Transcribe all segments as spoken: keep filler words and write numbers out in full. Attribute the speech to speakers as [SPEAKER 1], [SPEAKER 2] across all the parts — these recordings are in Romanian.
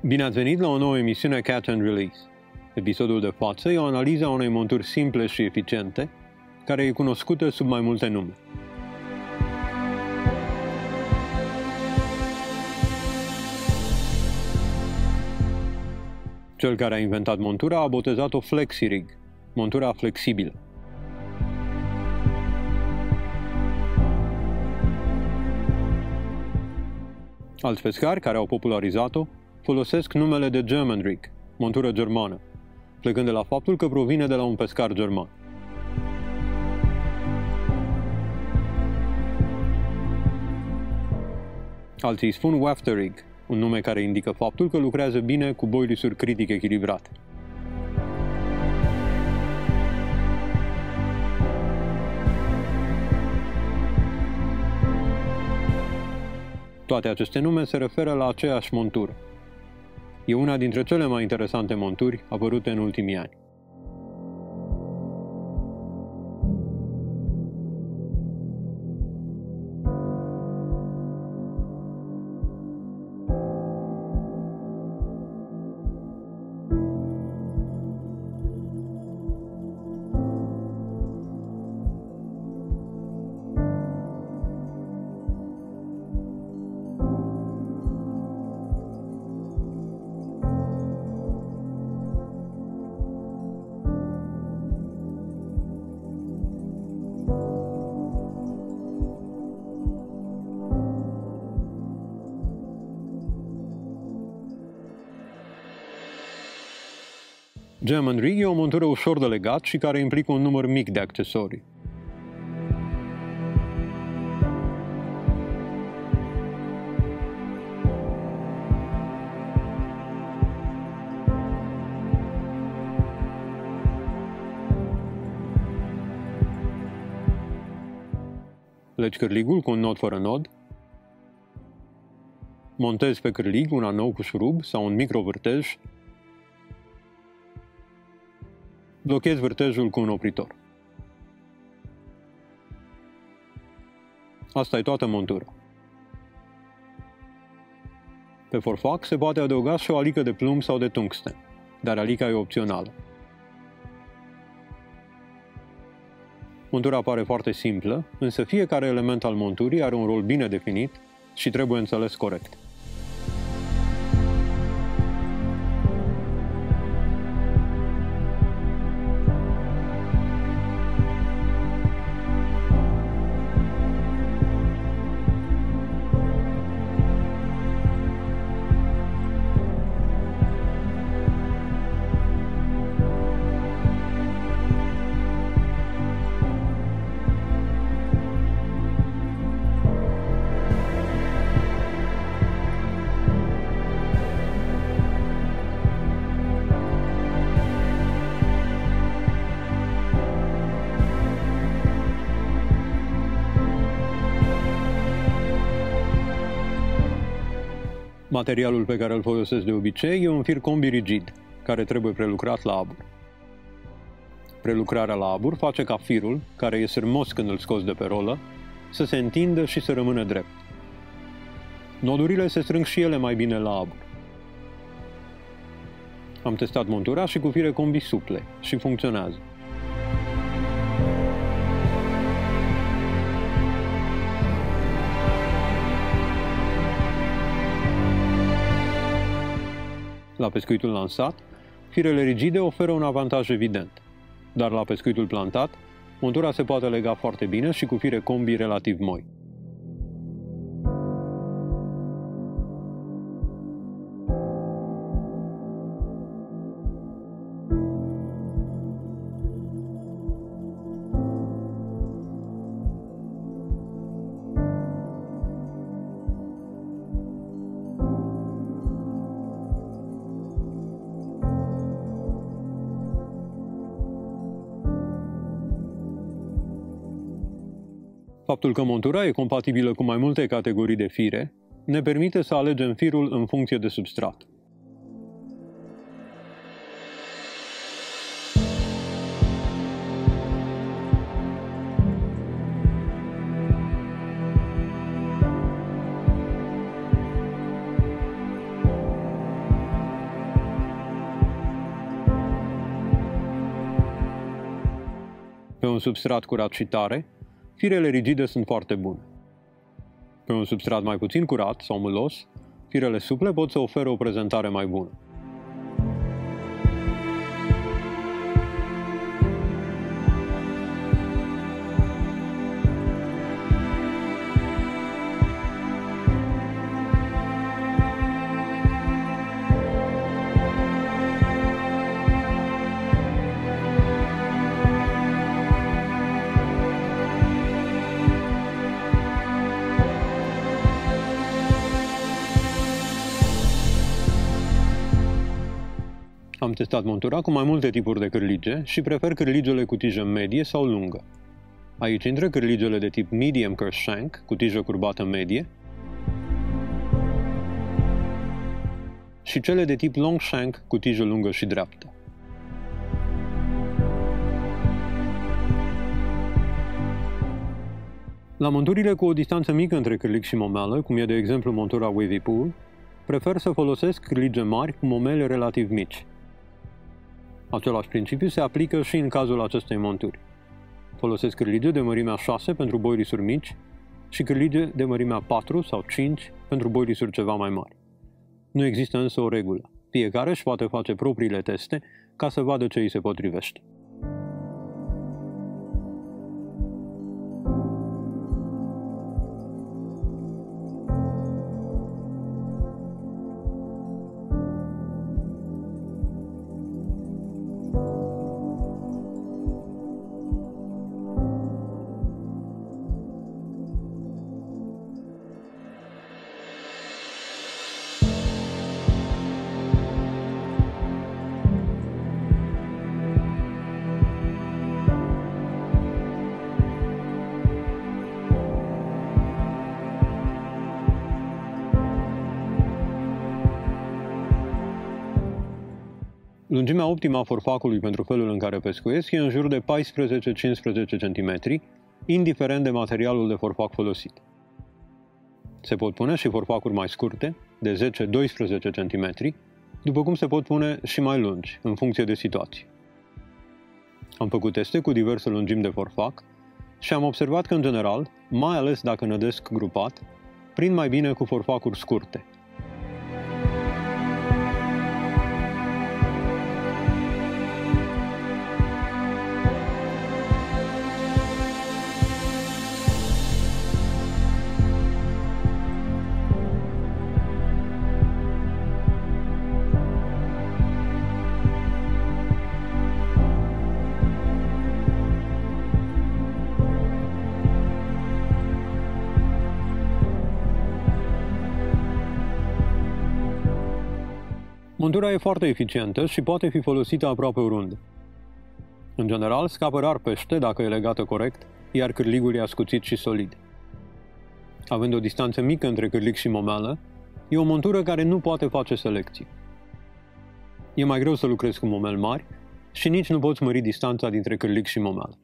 [SPEAKER 1] Bine ați venit la o nouă emisiune Catch and Release. Episodul de față e o analiză a unei monturi simple și eficiente, care e cunoscută sub mai multe nume. Cel care a inventat montura a botezat-o FlexiRig, montura flexibilă. Alți pescari care au popularizat-o folosesc numele de German Rig, montură germană, plecând de la faptul că provine de la un pescar german. Alții spun Wafter Rig, un nume care indică faptul că lucrează bine cu boilisuri critic echilibrate. Toate aceste nume se referă la aceeași montură. E una dintre cele mai interesante monturi apărute în ultimii ani. German Rig e o montură ușor de legat și care implică un număr mic de accesorii. Legi cârligul cu un nod fără nod, montezi pe cârlig un anou cu șurub sau un microvârtej, blochezi vârtejul cu un opritor. Asta e toată montura. Pe forfac se poate adăuga și o alică de plumb sau de tungsten, dar alica e opțională. Montura pare foarte simplă, însă fiecare element al monturii are un rol bine definit și trebuie înțeles corect. Materialul pe care îl folosesc de obicei e un fir combi rigid, care trebuie prelucrat la abur. Prelucrarea la abur face ca firul, care e sârmos când îl scoți de pe rolă, să se întindă și să rămână drept. Nodurile se strâng și ele mai bine la abur. Am testat montura și cu fire combi suple și funcționează. La pescuitul lansat, firele rigide oferă un avantaj evident, dar la pescuitul plantat, montura se poate lega foarte bine și cu fire combi relativ moi. Faptul că montura e compatibilă cu mai multe categorii de fire ne permite să alegem firul în funcție de substrat. Pe un substrat curat și tare, firele rigide sunt foarte bune. Pe un substrat mai puțin curat sau mâlos, firele suple pot să ofere o prezentare mai bună. Am testat montura cu mai multe tipuri de cârlige și prefer cârligele cu tijă medie sau lungă. Aici intră cârligele de tip medium curve shank cu tijă curbată medie și cele de tip long shank cu tijă lungă și dreaptă. La monturile cu o distanță mică între cârlig și momeală, cum e de exemplu montura Wavy Pool, prefer să folosesc cârlige mari cu momele relativ mici. Același principiu se aplică și în cazul acestei monturi. Folosesc cârlige de mărimea șase pentru boilisuri mici și cârlige de mărimea patru sau cinci pentru boilisuri ceva mai mari. Nu există însă o regulă. Fiecare își poate face propriile teste ca să vadă ce îi se potrivește. Lungimea optimă a forfacului pentru felul în care pescuiesc e în jur de paisprezece-cincisprezece centimetri, indiferent de materialul de forfac folosit. Se pot pune și forfacuri mai scurte, de zece-doisprezece centimetri, după cum se pot pune și mai lungi, în funcție de situație. Am făcut teste cu diverse lungimi de forfac și am observat că, în general, mai ales dacă nădesc grupat, prind mai bine cu forfacuri scurte. Montura e foarte eficientă și poate fi folosită aproape oriunde. În general, scapă rar pește dacă e legată corect, iar cârligul e ascuțit și solid. Având o distanță mică între cârlig și momeală, e o montură care nu poate face selecții. E mai greu să lucrezi cu momeli mari și nici nu poți mări distanța dintre cârlig și momeală.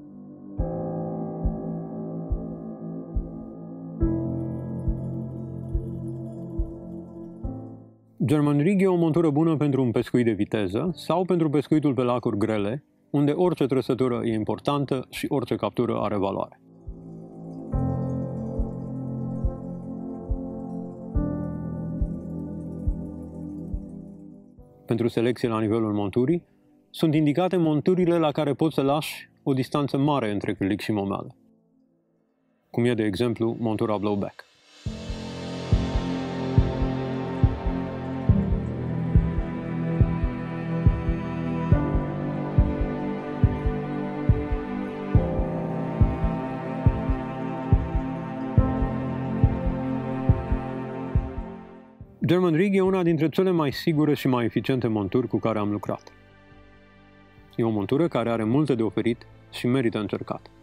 [SPEAKER 1] German Rig e o montură bună pentru un pescuit de viteză sau pentru pescuitul pe lacuri grele, unde orice trăsătură e importantă și orice captură are valoare. Pentru selecție la nivelul monturii, sunt indicate monturile la care poți să lași o distanță mare între cârlig și momeală, cum e de exemplu montura Blowback. German Rig e una dintre cele mai sigure și mai eficiente monturi cu care am lucrat. E o montură care are multe de oferit și merită încercat.